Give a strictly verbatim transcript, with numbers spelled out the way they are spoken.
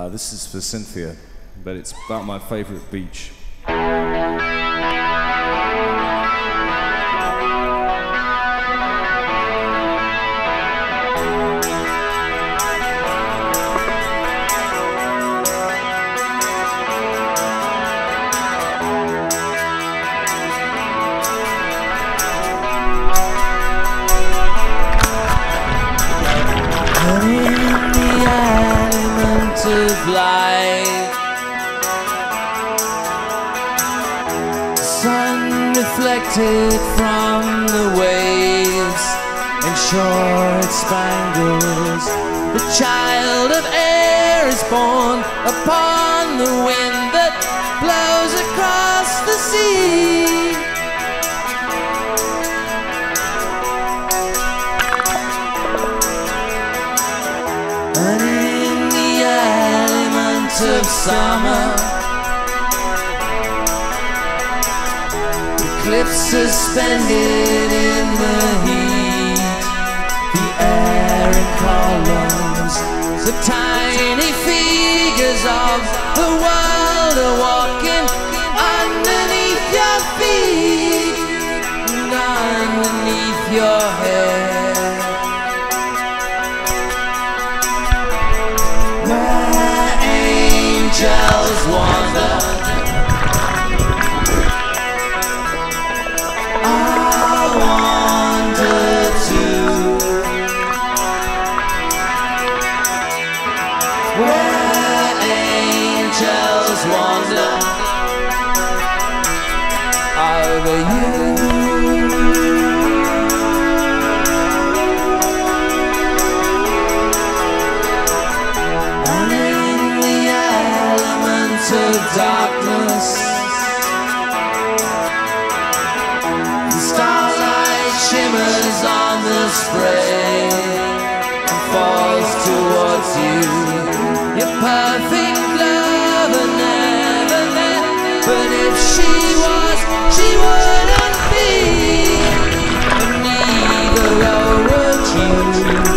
Uh, this is for Cynthia, but it's about my favorite beach. Of light, sun reflected from the waves and shore it spangles. The child of air is born upon the wind that blows across the sea. Of summer, the cliffs suspended in the heat, the air in columns, the tiny figures of the world are walking underneath your feet and underneath your hair. Angels wander, I wander too, where angels wander over you. Of darkness, the starlight shimmers on the spray and falls towards you. Your perfect lover never left, but if she was, she wouldn't be, and neither would you.